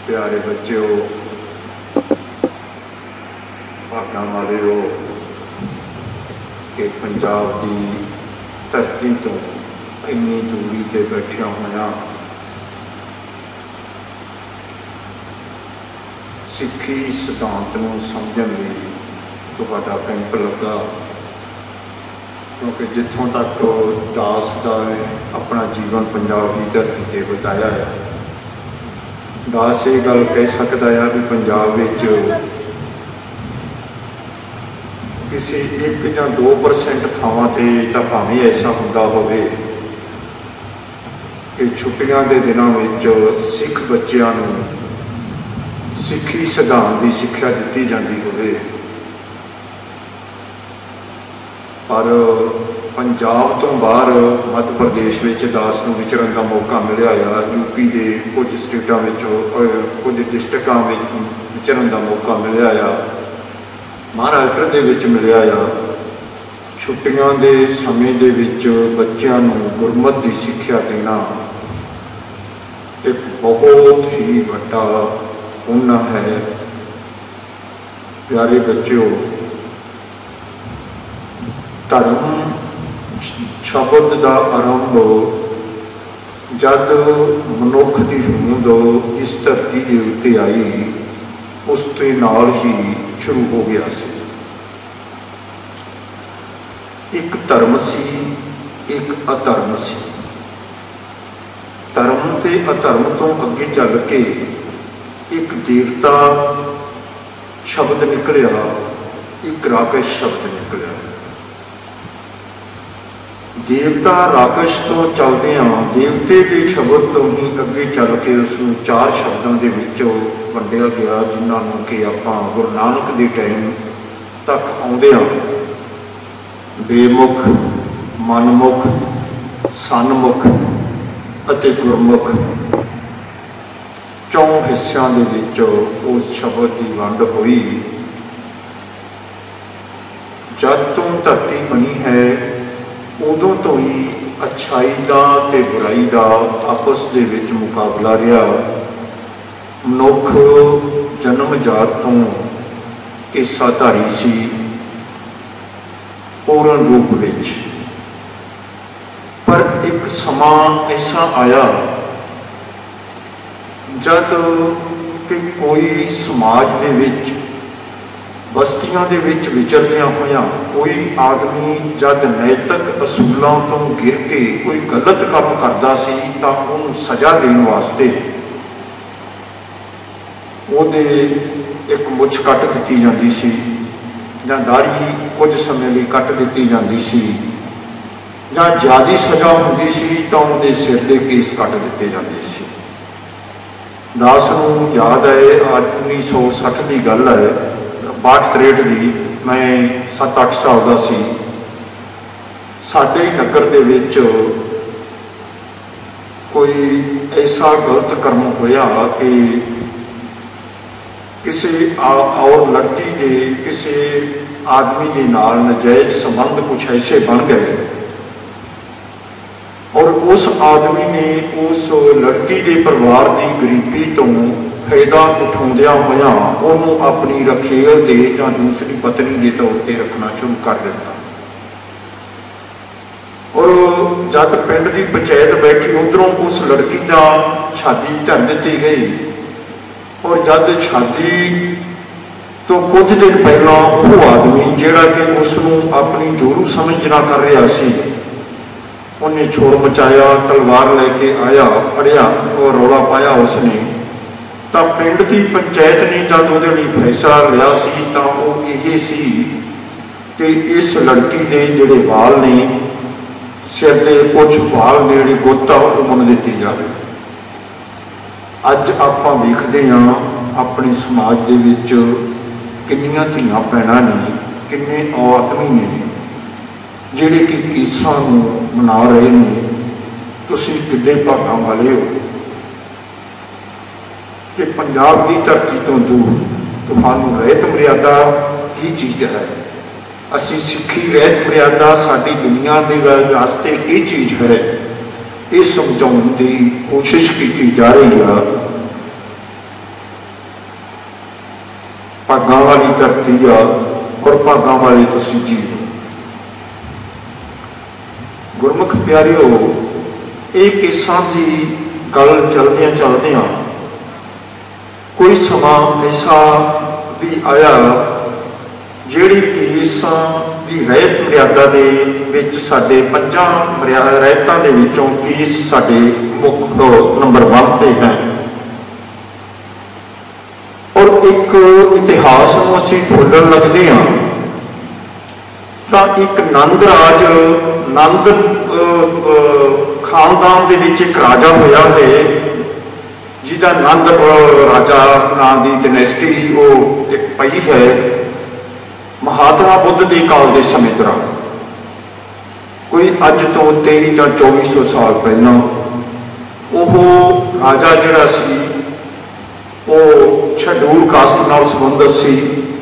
प्यारे बच्चों, भागना वाले हो कि पंजाब की धरती तो इन्नी दूरी ते बैठिया होया सिक्खी सिद्धांत नूं समझण लई तुहाडा कैंप लगा। क्योंकि जिथों तक दास का अपना जीवन पंजाब की धरती ते बिताया है, दास ये गल कह सकता है भी पंजाब विच किसी 1 या 2% थावां ते तां भावें ऐसा हुंदा होवे कि छुट्टियां के दिनों विच सिख बच्चों नूं सिक्खी सिद्धांत की सिक्ख्या दी जाती होवे, पर पंजाब तो बाहर मध्य प्रदेश में दास नूं विचरण का मौका मिलिया आ। यूपी के कुछ स्टेटां कुछ डिस्ट्रिक्टां विचरण का मौका मिलिया आ, महाराष्ट्र दे विच मिलिया आ। छुट्टियां के समय दे विच बच्चों नूं गुरमत की सिक्ख्या देना एक बहुत ही वड्डा पुण्य है। प्यारे बच्चों, धर्म शब्द का आरंभ जद मनुख की होंद इस धरती के उत्ते आई उसके नाल ही शुरू हो गया सी। एक धर्म सी, एक अधर्म सी। धर्म ते अधर्म तो अगे चल के एक देवता शब्द निकलिया, एक राक्षस शब्द निकलिया। देवता राक्षस तो चलते देवते के शब्द तो ही अगे चल के उसनूं 4 शब्दों के विचों वंडिया गया, जिन्होंने कि आपां गुरु नानक के टाइम तक आउंदियां बेमुख, मनमुख, सन्मुख अते गुरमुख 4 हिस्सों के विचों उस शब्द की वंड हुई। जब तो धरती बनी है उदों तो ही अच्छाई का ते बुराई का आपस दे विच मुकाबला रहा। मनुख जन्म जात तो केसाधारी सी पूर्ण रूप विच, पर एक समा ऐसा आया जद कि कोई समाज दे विच बस्तियों के विच विचरदियां होया कोई आदमी जब नैतिक असूलों तो गिर के कोई गलत काम करता सी तां उन्हें सजा देने वास्ते उहदे एक मुछ कट दी जाती सी, जां दाढ़ी कुछ समय लिए कट दी जाती सी, जां ज़्यादा सजा होंदी सी तां उहदे सिर दे केस कट दिते जाते सी। दास नूं याद है अज 1960 की गल है, 62-63 की, मैं 7-8 साल का सी। साडे नगर दे विच कोई ऐसा गलत कर्म होया कि किसी और लड़की के किसी आदमी के नाल नजायज संबंध कुछ ऐसे बन गए और उस आदमी ने उस लड़की के परिवार की गरीबी तो फायदा उठाउंदिया होया उन्होंने अपनी रखेल दे जां दूसरी पत्नी के तौर पर रखना शुरू कर दिता। और जब पिंड की पंचायत बैठी उधरों उस लड़की का शादी कर दी गई और जब शादी तो कुछ दिन पहला वो आदमी जिहड़ा कि उसनूं अपनी जोरू समझना कर रहा सी, उन्हें शोर मचाया, तलवार लेके आया, फड़िया और रौला पाया उसने। तो पिंड की पंचायत ने जब वो फैसला लिया सी तो वो ये सी कि इस लड़की के जोड़े वाल ने सिर के कुछ वाल ने गुत्त उमन दी जाए। अज आप वेखते हाँ अपने समाज के विच किन्नियां धीआं भैणां ने, किन्ने आदमी ने जिहड़े कि केसां नूं मना रहे हैं। तुसीं किड्डे भागां वाले हो कि पंजाब की धरती तो दूर तुहानूं रहत मर्यादा की चीज़ है, असी सिक्खी रहत मर्यादा साडी दुनिया के वास्ते की चीज़ है, ये समझाने की कोशिश की जा रही है। भागां वाली धरती आ और भागां वाले तुसीं जीओ। गुरमुख प्यारिओ, ये केसां की गल चलदियां चलदियां कोई समा ऐसा भी आया जिहड़ी केसां की रहत मर्यादा दे विच साडे 5 रहतां दे विचों केस साडे मुख नंबर 1 ते है। और एक इतिहास नूं असीं फुल्लण लगदे हां तां एक नंद राज नंद खानदान दे विच एक राजा होया है जिहदा नंद राजा नां दी डायनेस्टी वो एक पई है महात्मा बुद्ध के काल के समय दौरान, कोई अज तो 2300 या 2400 साल पहला वो राजा जिहड़ा सी वो शेड्यूल कास्ट नाल संबंधित सी,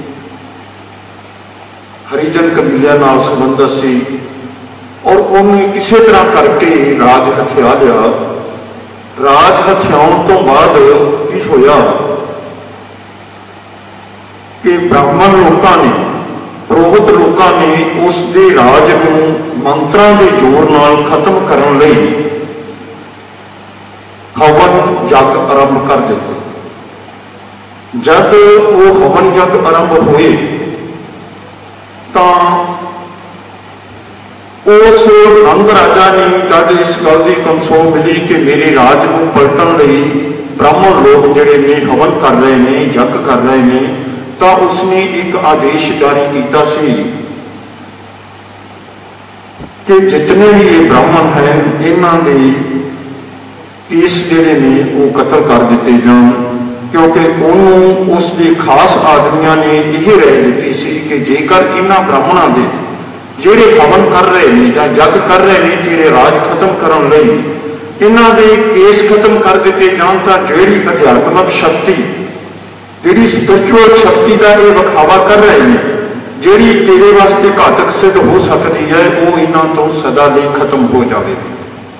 हरिजन कबीलियां नाल संबंधित सी और उन्हें किसी तरह करके राज हथिया लिया। राज हथियाउण तो बाद की होया कि ब्राह्मण लोगों ने पुरोहित लोगों ने उसके राज को मंत्रां के जोर नाल खत्म करने लई हवन यज्ञ आरंभ कर दिते। जब वो हवन यज्ञ आरंभ हुए तो उस नंद राजा ने जब इस गल की कंसोल मिली कि मेरे राज को पलटन लई ब्राह्मण लोग जिहड़े ने हवन कर रहे हैं यज्ञ कर रहे हैं, तो उसने एक आदेश जारी किया सी कि जितने भी ये ब्राह्मण हैं इन्हां दे केस जिहड़े ने वो कतल कर दिते जाण, क्योंकि उन्होंने उसके खास आदमियों ने यह राय दी सी कि जेकर इन्हां ब्राह्मणों के जिहड़े हवन कर रहे हैं या यज्ञ कर रहे हैं तेरे राज खत्म करने लई इन्हां दे केस खत्म कर दिते जाण तां जिहड़ी अध्यात्मक शक्ति जिहड़ी स्पिरिचुअल शक्ति का ये विखावा कर रहे हैं जिहड़ी तेरे वास्ते घातक सिद्ध हो सकती है वो इन्हां तो सदा लई खत्म हो जाएगी।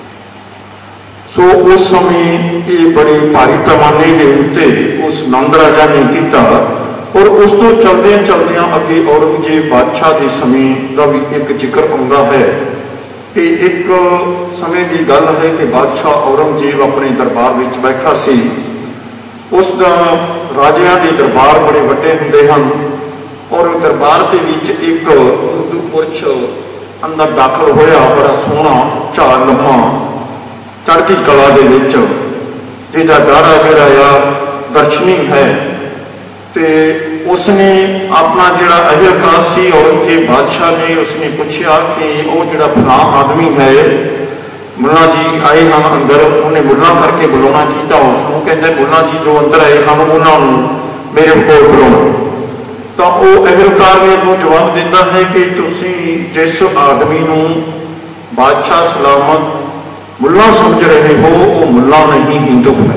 सो उस समय ये बड़े भारी पैमाने के उत्ते उस नंद राजा ने किया और उस तो चलदे चलदियां अगे औरंगजेब बादशाह के समय का भी एक जिक्र आउंदा है कि एक समय की गल है कि बादशाह औरंगजेब अपने दरबार में बैठा सी। उसका राजियां के दरबार बड़े वड्डे हुंदे हन और दरबार के विच एक हिंदू पुरुष अंदर दाखिल होया, बड़ा सोहना चाल लम्मा चढ़ती कला दे विच जिहदा दाड़ा जिहड़ा दर्शनी है। तो उसने अपना जिहड़ा अहलकार सी औरंगजेब बादशाह ने उसने पूछा कि वो जिहड़ा फलां आदमी है मुल्ला जी आए हैं अंदर, उन्हें मुल्ला करके बुलाना किया। उसको कहते मुल्ला जी जो अंदर आए हैं उन्होंने मेरे को बुलाना। तो वो अहलकार ने उन्होंने जवाब दिता है कि तुसी जिस आदमी नूं बादशाह सलामत मुल्ला समझ रहे हो वो मुल्ला नहीं हिंदू है।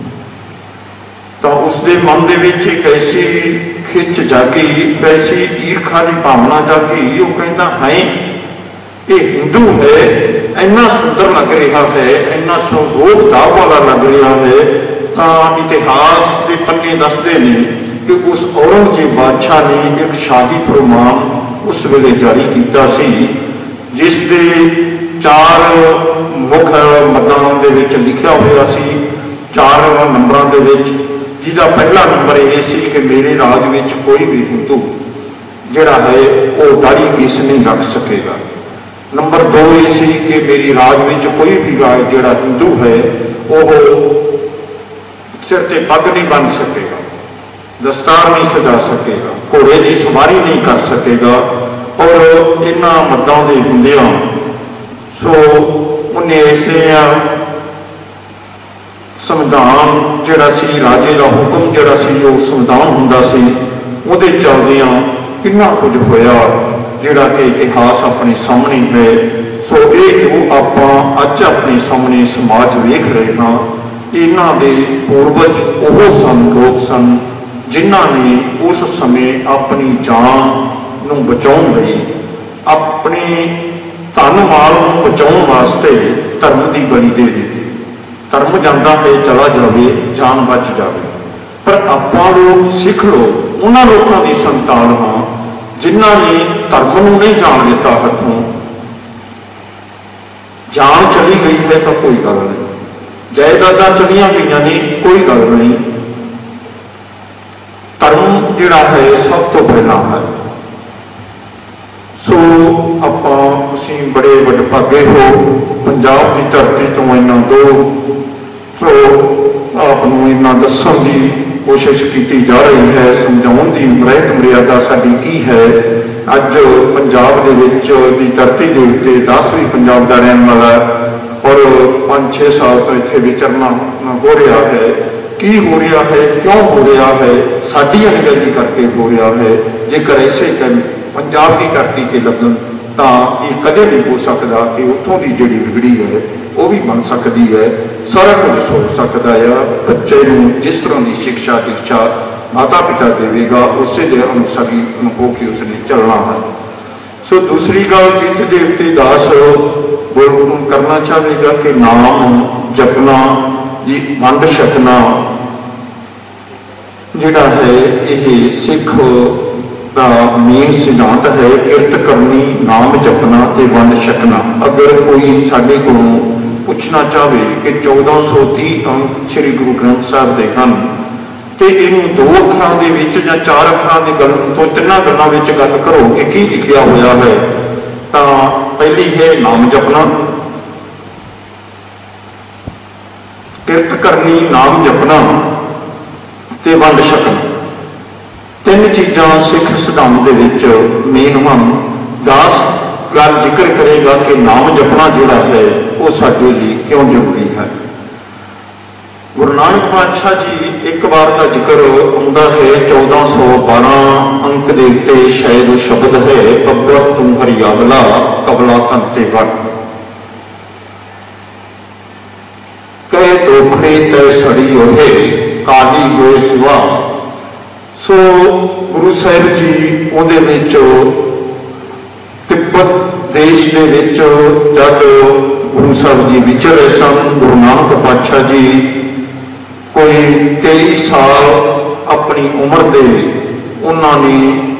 तो उसके मन के एक ऐसी खिच जागी, ऐसी ईर्खा की भावना जागी, वो कहता है ये हिंदू है, इन्ना सुंदर लग रहा है, इन्ना रोक दाव वाला लग रहा है। तो इतिहास के पन्ने दसते हैं कि उस औरंगजेब बादशाह ने एक शाही फरमान उस वेले जारी किया सी जिसके 4 मुख मदां दे विच लिखा हुआ सी 4 नंबरों के विच, जिसका पहला नंबर यह सी कि मेरे राज में कोई भी हिंदू जिहड़ा है वो दाढ़ी केस नहीं रख सकेगा। नंबर 2 ये सी कि मेरी राज में कोई भी राज जिहड़ा हिंदू है वह सिर ते पग नहीं बन सकेगा, दस्तार नहीं सजा सकेगा, घोड़े की सवारी नहीं कर सकेगा। और इन्हां मद्दां दे हुंदियां सो उन्हें इसलिए संविधान जिहड़ा सी राजे का हुक्म जिहड़ा सी वो संविधान हुंदा सी उहदे चलदियां कितना कुछ होया जिहड़ा कि इतिहास अपने सामने है। सो ये जो आपां अज अपने सामने समाज वेख रहे हाँ इन्हां दे पूर्वज वो सन लोग सन जिन्हां ने उस समय अपनी जान नूं बचाउण लई अपने धन माल नूं बचाउण वास्ते धर्म की बलि दे दी। धर्म जाता है चला जाए, जान बच जाए, पर आपां लोग सिख लोग उन्हां लोगों की संतान हाँ जिन्हां ने धर्म नूं नहीं जान दिता हथों। जान चली गई है तो कोई गल नहीं, जायदादां चलियां गई ने कोई गल नहीं, धर्म जिहड़ा है सब तो पहला है। सो आपां तुसीं बड़े वडभागे हो, पंजाब की धरती तो इन्ना दो सो आपनूं इन्ना दस्सण दी कोशिश की जा रही है, समझाउण दी रहत मर्यादा साडी की है। अज पंजाब दे विच दी धरती दे उत्ते 10वीं पंजाब दा रहण वाला और 5-6 साल तो इत्थे विचरना हो रहा है। की हो रहा है, क्यों हो रहा है, साडी अनगहली करके हो रहा है। जेकर ऐसे पंजाब की धरती ते लगन तो ये कदे नहीं हो सकता कि उत्थों की जिहड़ी बिगड़ी है वो भी बन सकती है। सारा कुछ सोच सकता है। बच्चे नूं जिस तरह की शिक्षा दीक्षा माता पिता देगा उस अनुसार ही होकर उसने चलना है। सो दूसरी गल जिस दे उत्ते दास करना चाहेगा कि नाम जपना जी वंड छकना जिहड़ा है ये सिख का मेन सिद्धांत है। किरत करनी, नाम जपना ते वंड छकना। अगर कोई साडे कोलों पूछना चाहे कि 1430 अंक श्री गुरु ग्रंथ साहब दे हन तो इनू 2 अखरां दे विच जां 4 अखरां दी गल तो 3 गल्लां विच गल करो कि की लिखिया होया है, तो पहली है नाम जपना, किरत करनी, नाम जपना ते वंड छकना। 3 चीज़ां सिख सिद्धांत दे विच मेन हन। दास गल जिक्र करेगा कि नाम जपना जिहड़ा है वो साडे लई क्यों जरूरी है। गुरु नानक पातशाह जी एक बार का जिक्र आउंदा है 1412 अंक दे उत्ते शायद शब्द है, अब्बर तू हरियावला कबला तन ते वन कहे दोखड़े तय सड़ी ओहे काली गोए सिवा। सो गुरु साहिब जी उहदे विच तिब्बत देश दे विच जद गुरु साहब जी विचर रहे सन, गुरु नानक पातशाह जी कोई 23 साल अपनी उम्र दे उन्होंने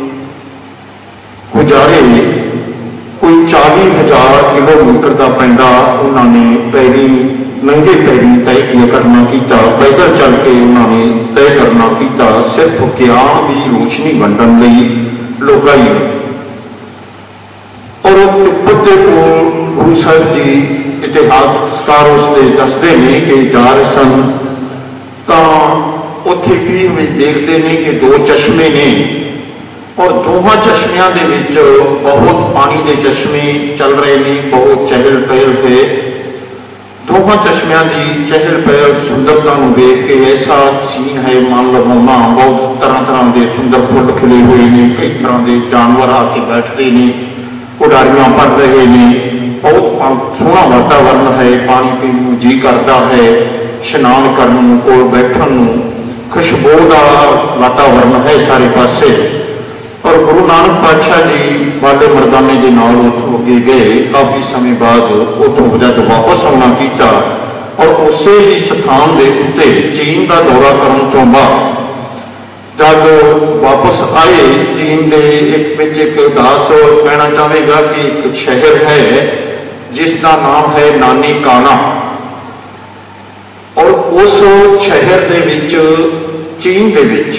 गुजारे। कोई 40,000 किलोमीटर का पिंडा उन्होंने पैरी नंगे पैरी तय करना किया, पैदल चल के उन्होंने तय करना किया, सिर्फ ज्ञान की रोशनी वंडन लई लोकाई। और तिब्बत के कोल गुरु साहिब जी इतिहासकार उसके दसते हैं कि जा रहे सन तो उत्थे की देखते हैं कि 2 चश्मे ने और दोहां चश्मियां दे विच बहुत पानी के चश्मे चल रहे हैं, बहुत चहल पहल है। दोहां चश्मियां की चहल पहल सुंदरता को देख के ऐसा सीन है मान लवाना। बहुत तरह तरह के सुंदर फुल खिले हुए हैं, कई तरह के जानवर आके बैठते हैं, उडारियां पड़ रहे हैं, बहुत सोहना वातावरण है, पानी पीने जी करता है, स्नान करने को बैठन खुशबू का वातावरण है सारे पासे। और गुरु नानक पातशाह जी वाले मरदाने के नाल उथों अगे गए, काफ़ी समय बाद उथों जब वापस आना किया और उस ही स्थान के उत्ते चीन का दौरा करने तो बाद जब वापस आए चीन के एक दास कहना चाहेगा कि एक शहर है जिसका नाम है नानी काना और उस शहर के विच चीन के विच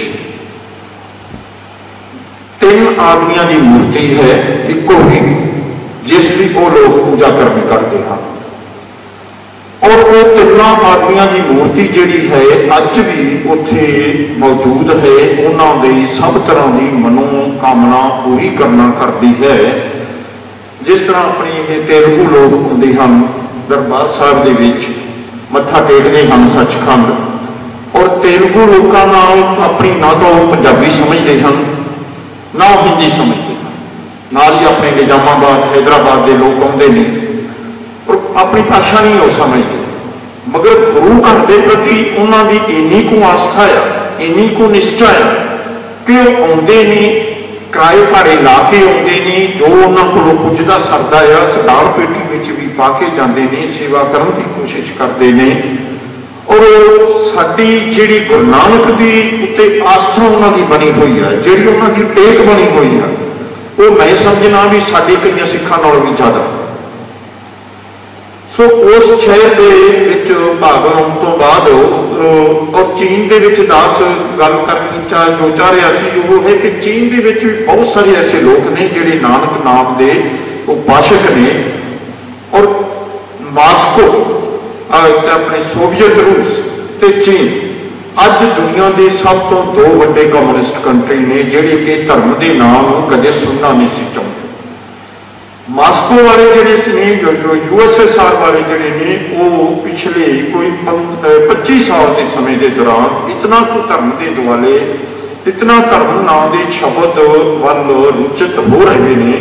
3 आदमियों की मूर्ति है इको ही जिसकी वो लोग पूजा करते हैं। और वो 3 आदमियों की मूर्ति जिहड़ी है अज भी उत्थे मौजूद है, उन्होंने सब तरह की मनोकामना पूरी करना करती है। जिस तरह अपने ये तेलुगु लोग आते हैं दरबार साहब के विच मत्था टेकते हैं सचखंड, और तेलुगु लोगों नाल अपनी ना तो पंजाबी समझते हैं ना हिंदी समझते हैं, नाल ही अपने निजामाबाद हैदराबाद के लोग आते हैं और अपनी भाषा नहीं वो समझते। मगर गुरु घर के प्रति उन्होंने इन्नी को आस्था है, इन्नी को निष्ठा है कि वो आते नहीं, किराए भाड़े ला के आते नहीं, जो उन्होंने को पुजदा सरदा है दाल पेटी में भी पा के जाते हैं, सेवा करने की कोशिश करते हैं और साडी जिहड़ी गुरु नानक दी उत्ते आस्था उन्हां दी बनी हुई है, जिहड़ी उन्हां दी टेक बनी हुई है, वो मैं समझना भी साडे कई सिखां नालों भी ज़्यादा। सो उस शहर के विच भाग आउण तो बाद और चीन के विच दास गल करनी जो चाह रहा सी वो है कि चीन के विच भी बहुत सारे ऐसे लोग ने जिहड़े नानक नाम के उपासक ने। और मास्को अपने सोवियत रूस ते चीन अज दुनिया के सब तो दो वड्डे कम्युनिस्ट कंट्री ने जिहड़े कि धर्म के नाम कदे सुनना नहीं सी चाहते। मास्को वाले जिहड़े ने जो USSR वाले जिहड़े ने वो पिछले कोई 25 साल के समय के दौरान इतना को धर्म के दुआले, इतना धर्म नाम के शब्द वल रुचित हो रहे हैं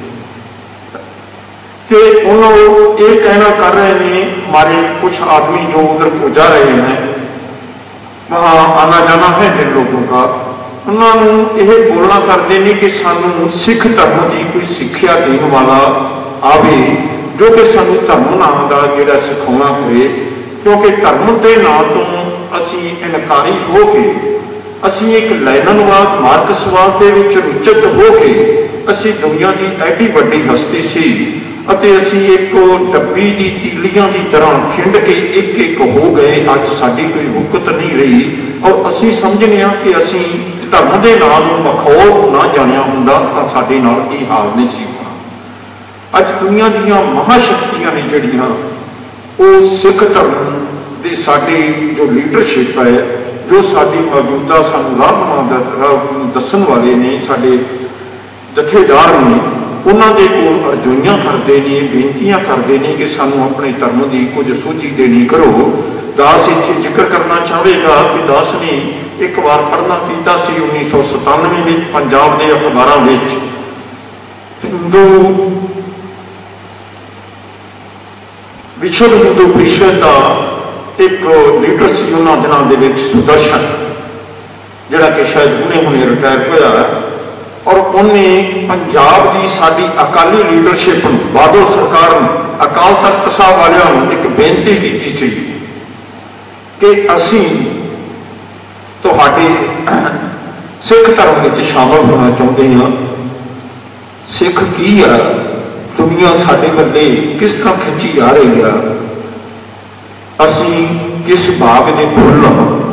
कि उन्होंने ये कहना कर रहे हैं, हमारे कुछ आदमी जो उधर को जा रहे हैं, वहाँ आना जाना है जिन लोगों का, उन्होंने यह बोलना करते हैं कि सानू सिख धर्म की कोई सिक्ख्या देने वाला आवे जो कि सानू धर्म नाम का जोड़ा सिखाना करे, क्योंकि धर्म के नाम तो असी इनकारी हो के असी एक लैननवाद मार्क्सवाद के विच रुचित हो के असी दुनिया की एडी वड्डी हस्ती सी अते असी एक डब्बी की तीलियां की तरह खिंड के एक एक हो गए। अज साडी कोई हुकत नहीं रही और असी समझने कि असी धर्म के नाम मखौल ना जानिया हुंदा तां साडे नाल ये हाल नहीं सी होना। अज दुनिया दीयां महाशक्तियां ने जिहड़ियां वो सिख धर्म दे साडे जो लीडरशिप है, जो साडी मौजूदा सानू राह दस्सण वाले ने, साडे जथेदार ने, उन्होंने कोल अर्जुइयां करते हैं, बेनतियां करते हैं कि सानू अपने धर्म की कुछ सूची देनी करो। दास इत्थे जिक्र करना चाहेगा कि दास ने एक बार पढ़ना किया 1997 में पंजाब के अखबारों में हिंदू विश्व हिंदू परिषद का एक लीडर से उन्होंने दिनों के सुदर्शन जिहड़ा कि शायद हुणे हुणे रिटायर होया और उन्हें पंजाब की साडी अकाली लीडरशिप बादल सरकार अकाल तख्त साहब वालों एक बेनती की सी कि असी तुहाडे सिख धर्म में शामिल होना चाहते हैं। सिख की है, दुनिया साडे वल्ले किस तरह खिंची आ रही है, असी किस भाग के फुल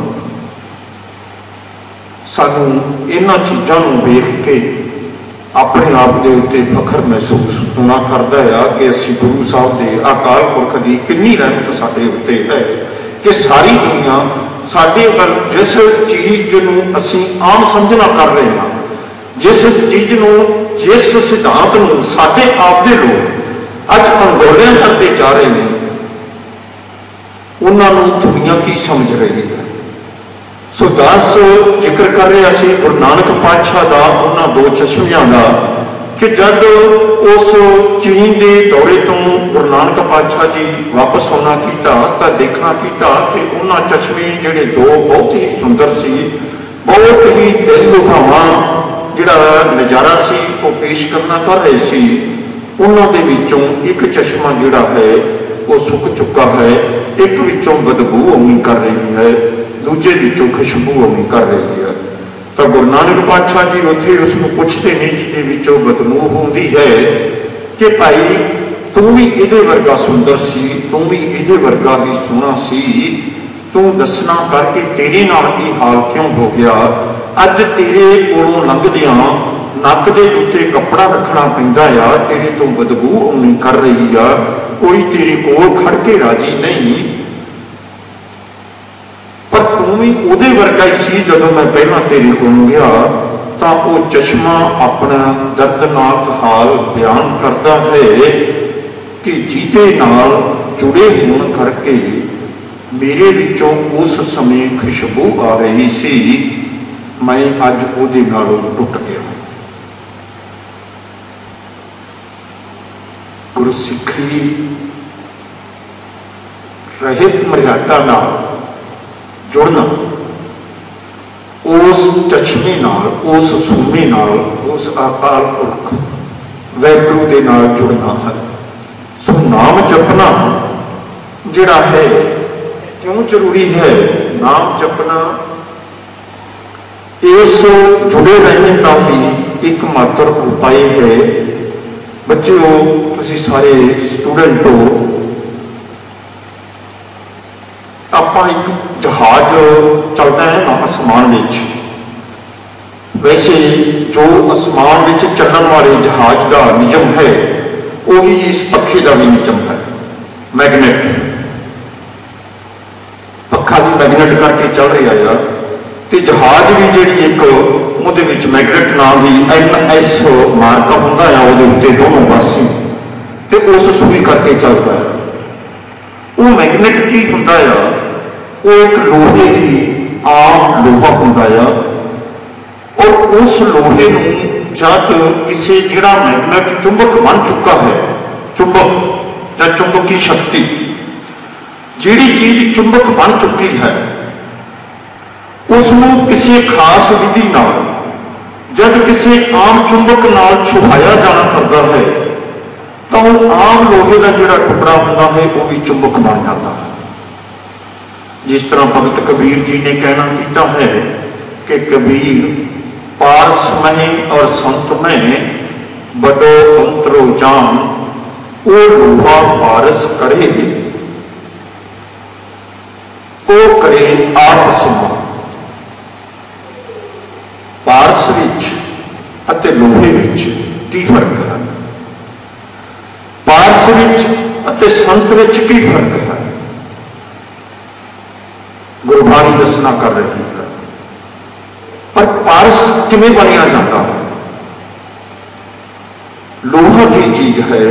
सानू इन्हां चीज़ों वेख के अपने आप के उत्ते फखर महसूस होना करता है कि असी गुरु साहब के अकाल पुरख की कितनी रहमत साडे उत्ते है कि सारी दुनिया साडे वल जिस चीज़ नूं असी आम समझना कर रहे हैं, जिस चीज़ नूं जिस सिद्धांत नूं साडे आप दे लोग अज अंदोलन करते जा रहे हैं, उन्होंने दुनिया की समझ रही है। सो दास जिक्र कर रहे सी गुरु नानक पातशाह का उन्होंने दो चश्मियां का कि जब उस चीन के दौरे तो गुरु नानक पातशाह जी वापस आना किया तो देखना किया कि उन्होंने चश्मे जिहड़े दो बहुत ही सुंदर सी, बहुत ही दिल लुभावा जिहड़ा नज़ारा सी वो पेश करना कर रहे सी। उन्होंने विचों एक चश्मा जिहड़ा है वो सुक चुका है, एक विचों बदबू आनी कर रही है, दूजे विचों खुशबू आनी कर रही है। तो गुरु नानक पातशाह जी उत्थे उसको पूछते हैं जिहदे विचों बदबू होंदी है कि भाई तू भी इहदे वर्गा सुंदर सी, तू भी इहदे वर्गा ही सोहना सी, तू दसना करके तेरे नाल ये हाल क्यों हो गया। अज तेरे कोलों लंघदियां नक दे उत्ते कपड़ा रखना पैंदा आ, तेरे तो बदबू आनी कर रही आ, कोई तेरे कोल खड़ के राजी नहीं, पर तू भी उहदे वर्गा ही सी जदों मैं पहला तेरे कोल गया। तो वो चश्मा अपना दर्दनाक हाल बयान करता है कि जिहदे नाल जुड़े होने करके मेरे विचों उस समय खुशबू आ रही सी, मैं अज उहदे नालों टुट गया। गुरु सिक्खी रहित मर्यादा नाल जुड़ना, उस चश्मे नाल, उस सूमे नाल, उस अकाल पुरख वैगुरू दे नाल जुड़ना है। सो नाम जपना जिहड़ा है क्यों जरूरी है नाम जपना? इस जुड़े रहने का ही एक मात्र उपाय है। बच्चों तुसी सारे स्टूडेंट हो, आप एक जहाज चलता है ना आसमान विच, वैसे जो आसमान विच चलने वाले जहाज का नियम है वो ही इस पखे का भी नियम है। मैगनेट, पखा भी मैगनेट करके चल रहा है तो जहाज भी जी एक ਉਹਦੇ ਵਿੱਚ मैगनेट नाम की NS मार्का ਹੁੰਦਾ है ਉਹਦੇ ਉੱਤੇ दोनों पासे ਤੇ ਉਸ ਸੂਈ करके चलता है। वो मैगनेट की ਹੁੰਦਾ है, वो एक लोहे की आम लोहा ਹੁੰਦਾ है और उस लोहे ਨੂੰ जब किसी ਜਿਹੜਾ मैगनेट चुंबक बन चुका है, चुंबक या चुंबकी शक्ति ਜਿਹੜੀ चीज चुंबक बन चुकी है उसनों किसी खास विधि नाल जब किसी आम चुंबक नाल छुपाया जाना करता है तो आम लोहे का जिहड़ा टुकड़ा होता है वो भी चुंबक बन जाता है। जिस तरह भगत कबीर जी ने कहना किया है कि कबीर पारस में और संत में बड़ो अंतरो जान, वो लोहा पारस करे वो करे आप समान। पारस विच अते लोहे विच की फर्क है? पारस विच अते संत विच की फर्क है? गुरबाणी दसना कर रही है। पर पारस किवें बनिया जाता है? लोहा की चीज है।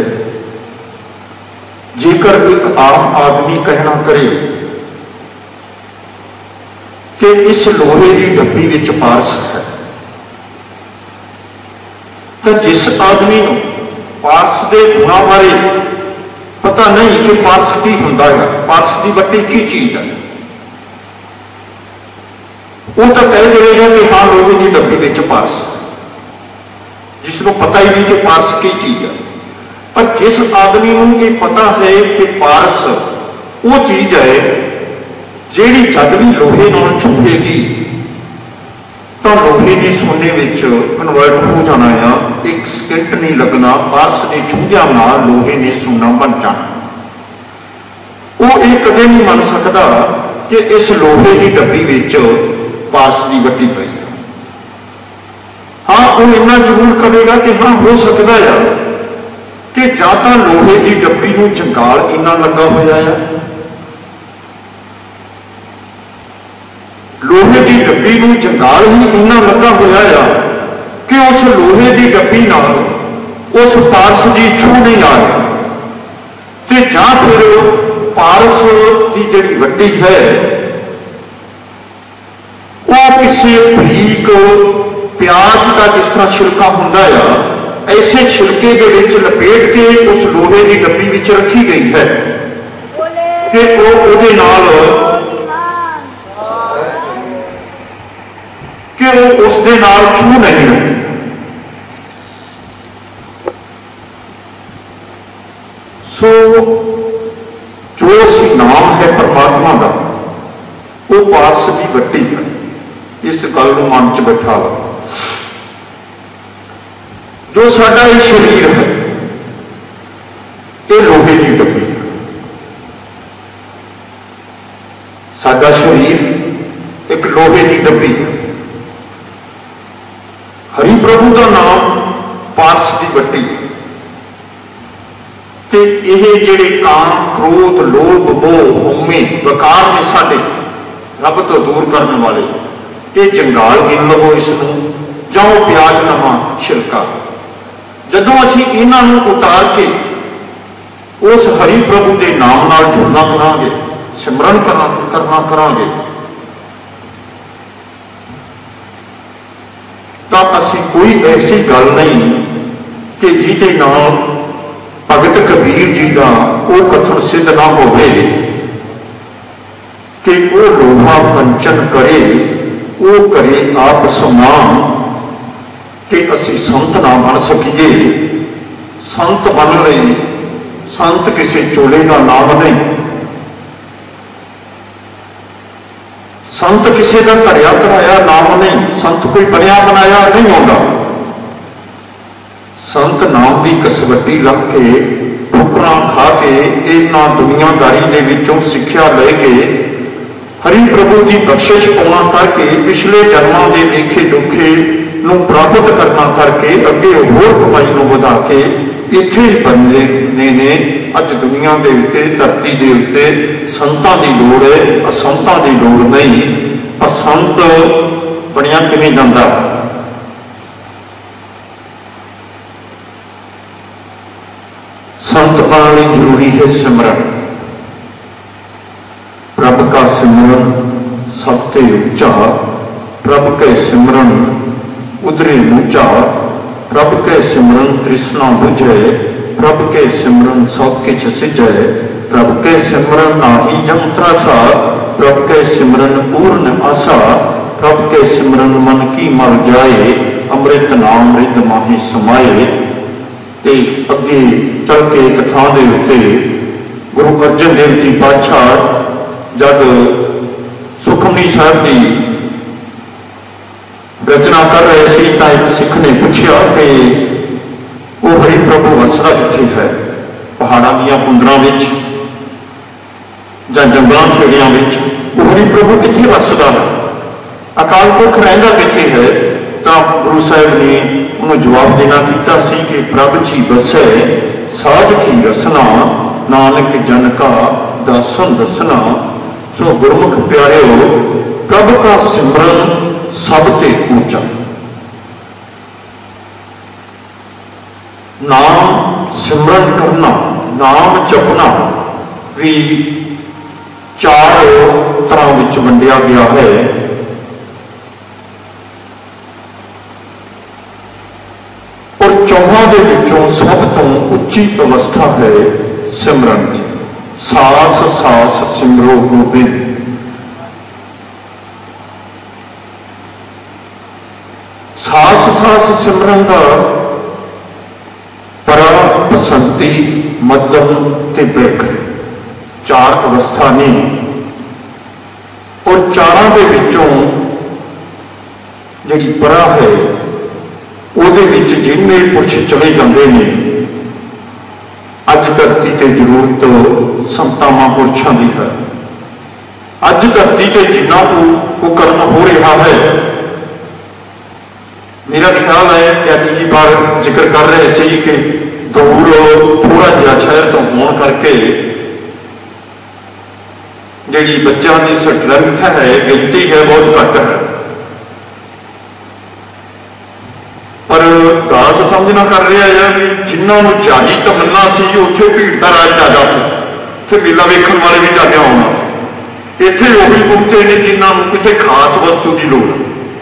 जेकर एक आम आदमी कहना करे कि इस लोहे की डब्बी विच पारस है, तो जिस आदमी को पारस के गुणों बारे पता नहीं कि पारस की होंदा है, पारस की वट्टी की चीज है, वो तो कह देगा कि हाँ लोहे की डब्बी विच पारस, जिसको पता ही नहीं कि पारस की चीज है। पर जिस आदमी को ये पता है कि पारस वो चीज है जिहड़ी जद भी लोहे नाल छुएगी तो लोहे ने सोने विच कन्वर्ट हो जाना है, एक सकिंट नहीं लगना, पारस ने छूंदिया नाल लोहे ने सोना बन जाना। वो ये कदे नहीं मन सकता कि इस लोहे की डब्बी विच पारस की वट्टी पई है। हाँ वो इन्ना जरूर करेगा कि हाँ हो सकता है कि जां तां लोहे की डब्बी नूं जंगाल इन्ना लगा होया है, लोहे की डब्बी नूं जंगाल ही इन्ना लगा होया है कि उस लोहे की डब्बी नाल उस पारस की छू नहीं आ रही, ते जां फिर पारस की जिहड़ी वट्टी है वो किसी बरीक प्याज का जिस तरह छिलका हुंदा है ऐसे छिलके के विच लपेट के उस लोहे की डब्बी विच रखी गई है कि वो उहदे नाल कि वो उसके नाल छू नहीं रहे। सो जो असी नाम है परमात्मा का वो पारस की वट्टी है। इस गल को मन च बैठा लो। जो साडा ये शरीर है ये लोहे की डब्बी है। साडा शरीर एक लोहे की डब्बी है। हरि प्रभु का नाम पारस की वट्टी है। ते ये जिहड़े काम क्रोध लोभ मोह हउमे वकार ने साडे रब तो दूर करने वाले ये जंगाल गिन लवो इसनूं जाओ प्याज नवा छिलका। जदों असीं इन्हां नूं उतार के उस हरि प्रभु के नाम नाल जुड़ना करांगे, सिमरन करना करांगे, तो असीं कोई ऐसी गल नहीं कि जिहदे नाल भगत कबीर जी का वो कथन सिद्ध ना होवे कि वो लोहा कंचन करे वो करे आप समान, कि असी संत ना बन सकीए। संत बन लई संत किसी चोले का नाम नहीं, संत किसी का घरिया कराया नाम नहीं, संत कोई बनया बनाया नहीं होता। संत नाम की कसवटी लग के ठुकरां खा के इन्हां दुनियादारी दे विचों सिक्ख्या लेके हरि प्रभु की बख्शिश पाउणा करके पिछले जन्मां दे लेखे जोखे नूं प्राप्त करना करके अगे होर कमाई नूं वधा के इत्थे ही बनने ने अज दुनिया के उत्ते धरती के उत्ते संतां दी लोड़ है, असंतां दी लोड़ नहीं। पर संत बनिया किवें जांदा? संत बनने जरूरी है सिमरन। प्रभ का सिमरन सबते ऊंचा, प्रभ के सिमरन उधरे ऊंचा, प्रभ के सिमरन तृष्णा बुझे, प्रभ के सिमरन सब किछ सिझे, प्रभ के सिमरन नाही जम त्रासा, प्रभ के सिमरन पूर्ण आशा, प्रभ के सिमरन मन की मर जाए, अमृत नाम रिद माही समाए। ते अगे चल के कथा दे उत्ते गुरु अर्जन देव जी पातशाह जब सुखमनी साहिब की रचना कर रहे थे तो एक सिख ने पूछा कि वो हरि प्रभु वसदा किथे है, पहाड़ों दी कुंडरां विच जां जंगलां खेड़ियां विच वो हरि प्रभु किथे वसदा है, अकाल पुरख रहिंदा किथे है? तो गुरु साहिब ने उन्होंने जवाब देना कीता सी कि प्रभ जी बसै साध की रसना, नानक जन का दासन दसना। सो गुरमुख प्यारे हो, प्रभ का सिमरन सबते ऊंचा। नाम सिमरन करना, नाम जपना भी चार तरह विच वंडिया गया है। और चौहां दे विचों सब तो उच्ची अवस्था है सिमरन की। सास सास सिमरो गोबिंद, सास सास सिमरन का परा बसंती मध्यम ते बिरख चार अवस्था ने। और चारां दे विचों जिहड़ी परा है ਉਹਦੇ ਵਿੱਚ जिन्ने पुरुष चले जाते हैं, अज धरती ते जरूरत संतां महापुरुषों की है। अज धरती ते जिन्ना को कर्म हो रहा है, मेरा ख्याल है ज्ञानी जी बार जिक्र कर रहे थे कि दूर थोड़ा जिहा शहर तो होने करके जिहड़ी बच्चों की स्ट्रेंथ है, गिनती है, बहुत घट है। पर दास समझना कर रहा है कि जिन्होंने जानी तमन्ना सी उत्थे भीड़ का राज ज्यादा से, उत्थे मेला वेखण वाले भी ज्यादा आना से। इत्थे वही पहुंचे ने जिन्होंने किसी खास वस्तु की लोड़।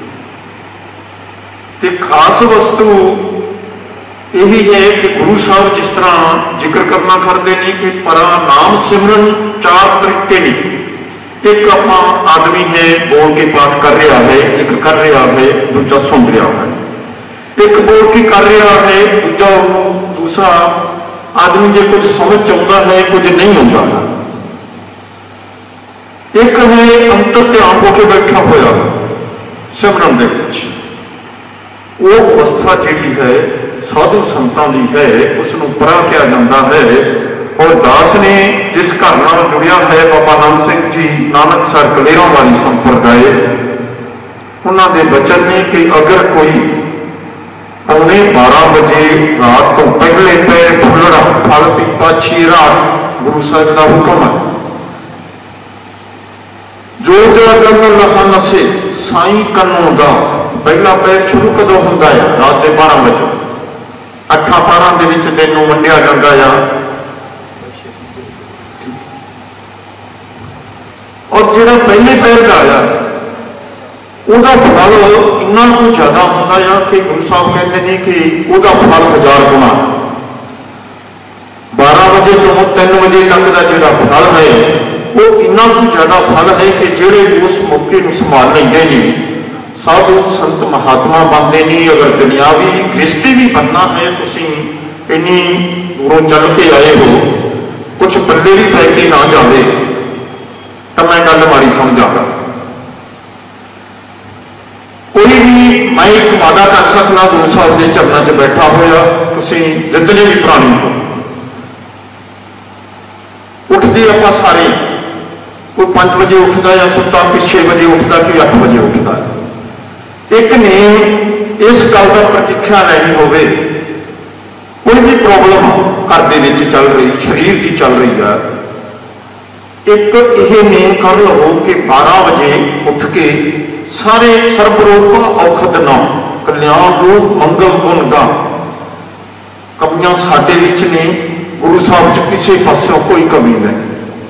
ते खास वस्तु यही है कि गुरु साहब जिस तरह जिक्र करना करते हैं कि परा नाम सिमरन चार तरीके ने। एक अपना आदमी है बोल के पाठ कर रहा है, एक कर रहा है, दूजा सुन रहा है। एक बोल के कर रहा है, दूसरा आदमी जो कुछ समझ चाहता है, कुछ नहीं आता है। एक है अंतर ध्यान होकर बैठा हुआ सिमरन दे विच। वो अवस्था जी है साधु संतां दी है, उसनूं परा किया जाता है। और दास ने जिस घर नाल जुड़िया है बाबा नानक सिंह जी नानक सर कलेरों वाली संप्रदाय, उन्होंने बचन ने कि अगर कोई 12:15 बजे रात तो पहले पैर फुलड़ा फल पीपा चीरा, गुरु साहब का हुक्म है। जो जगन लहन से साई कनों का पहला पैर शुरू कदों होंदा है? रात के 12 बजे। 8-12 के दिन वंडिया जाता है। और जो पहले पैर का आया ਉਹਦਾ फल इन्ना कुछ ज्यादा होता है कि गुरु साहब कहते हैं कि ਉਹਦਾ फल 1000 गुना। 12 बजे तो 3 बजे तक का जो फल है वो इन्ना कुछ ज्यादा फल है कि जोड़े उस मौके को संभाल लेंगे नहीं, साधु संत महात्मा बनते नहीं। अगर दुनियावी गृहस्थी भी बनना है, तुम इन्नी दूरों चल के आए हो, कुछ बल्ले भी पै के ना जाए तो मैं गल माड़ी समझागा। मैं एक वादा कर सकना गुरु साहब के चरणों च बैठा होया, तुसीं जितने भी प्राणी हो, उठते आप सारे, कोई 5 बजे उठता या सुता, कोई 6 बजे उठता, कोई 8 बजे उठता है। एक ने इस गल का प्रतीक्षा लेनी होवे, कोई भी प्रॉब्लम घर दे विच चल रही, शरीर की चल रही है, एक यह नेम कर लो कि 12 बजे उठ के सारे सर्वरोग का औखद ना कल्याण रूप मंगल गुण गा। कमियां साडे विच ने, गुरु साहब च किसी पासों कोई कमी नहीं।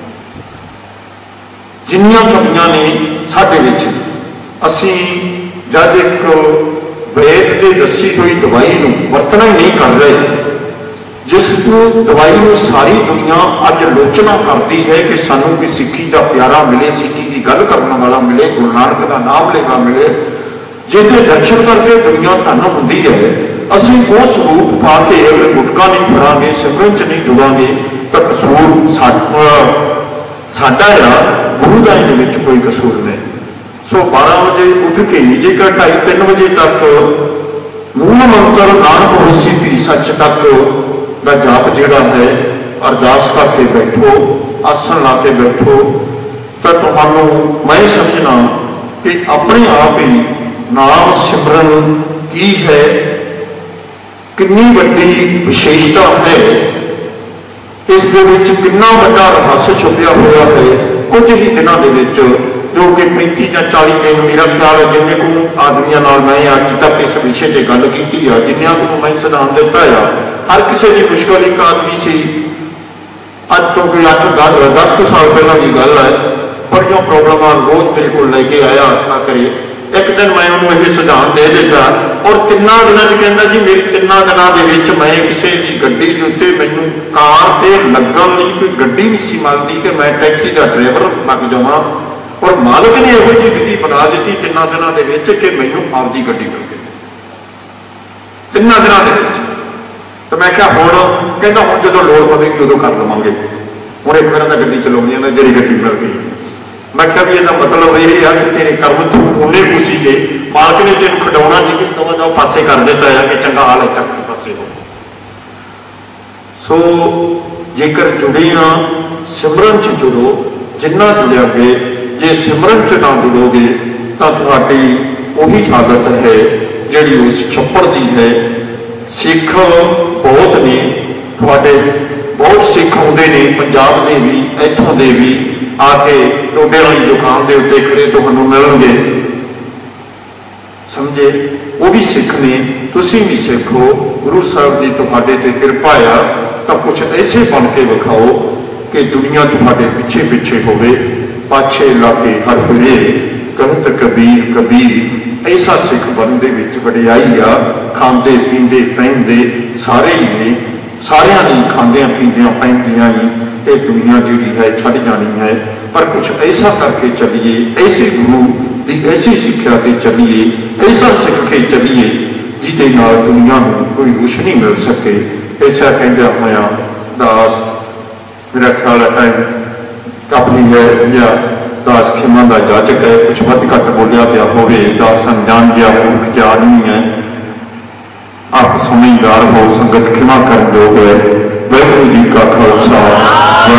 जिन्नियां कमियां ने साडे विच, असीं जद एक वैद के दसी हुई दवाई नूं वरतना ही नहीं कर रहे, जिस दवाई में सारी दुनिया अज लोचना करती है कि सानू भी सिक्खी का प्यारा मिले, सिक्खी की गल करने वाला मिले, गुरु नानक का नाम लेवा मिले, जिसके दर्शन करके दुनिया धन होंदी है। असीं वो स्वरूप पा के अगर गुटका नहीं फड़ांगे, सिमरन च नहीं जुड़ांगे, तो कसूर साडा आ, गुरु का इहदे विच कोई कसूर नहीं। सो 12 बजे उठ के जेकर 2:30-3 बजे तक मूल मंत्र नानक होसी भी सच तक का जाप जिहड़ा है अरदास करके बैठो, आसन ला के बैठो, तो तुहानू मैं समझना कि अपने आप ही नाम सिमरन की है, कितनी बड़ी विशेषता है, इस दे विच कितना बड़ा रहस्य छुपिया हुआ है। कुछ ही दिनों के विच जो कि 35 या 40 दिन, मेरा ख्याल है जिन्ने को आदमियों नाल मैं अज तक इस विषय से गल की है, जिन्हों को मैं सिद्धांत दिता है, हर किसी की मुश्किल एक आदमी से अज तो कोई 10 साल पहला की गल है, बड़िया प्रॉब्लम रोज मेरे को लेके आया ना करे। एक दिन मैं उन्होंने यह सिद्धांत दे दिता और 3 दिनों कहता जी मेरी 3 दिनों मैं किसी की गड्डी के उत्ते मैनू कार से लगन नहीं कोई गड्डी नहीं सी मिलती कि मैं टैक्सी का ड्राइवर लग जावा, और मालिक ने यहो जी विधि बना दी 3 दिनों कि मैनू आपकी गड्डी मिल गई 3 दिनों। तो मैं क्या हुण कहता हूँ जो लोड़ पवेगी उदों कर लवांगे, हूँ एक मेरा गड्डी चलाउणी है जी गड्डी मिल गई। मैं क्या भी इसका मतलब यही है कि तेरे कर्म तू उन्ने खुशी के मालिक ने तेन खिडौना नहीं कि जाओ पासे कर दिता है कि चंगा हाल है चक पासे हो। सो जेकर जुड़े हाँ सिमरन च जुड़ो, जिन्ना जुड़ोगे, जे सिमरन च ना जुड़ोगे तो तुहाडी उही हालत है जिहड़ी उस छप्पड़ दी है। सिख बहुत ने, तुहाडे बहुत सिख आउंदे ने, पंजाब के भी इत्थों के भी आके टोडे वाली दुकान के उत्ते खड़े तुहानू मिलणगे, समझे वो भी सिख ने, तुसीं भी सिख हो, गुरु साहब की तुहाडे ते कृपा आ, तो कुछ ऐसे बन के विखाओ कि दुनिया तुहाडे पिछे पिछे होवे। पाछे लाके हर फिरे कहत कबीर कबीर, ऐसा सिख बनने विच वडियाई आ। खांदे पींदे पहनते सारे ही ने, सारियां ने खांदियां पींदियां पहनदियां ही ये दुनिया जी है छड़ जानी है, पर कुछ ऐसा करके चलिए, ऐसे गुरु की ऐसी शिक्षा के चलिए, ऐसा सीख के चलिए जिदे नाल दुनिया को कोई रोशनी मिल सके। ऐसा कहते होया दास, मेरा ख्याल है टाइम काफी है या दास खिमा का जाचक है, कुछ वध घट बोलिया पाया होवे, दास अनजान जिहा मूर्ख जिहा आदमी है, आप समझदार हो, संगत खिमा कर दोगे। वाहिगुरू जी का खालसा।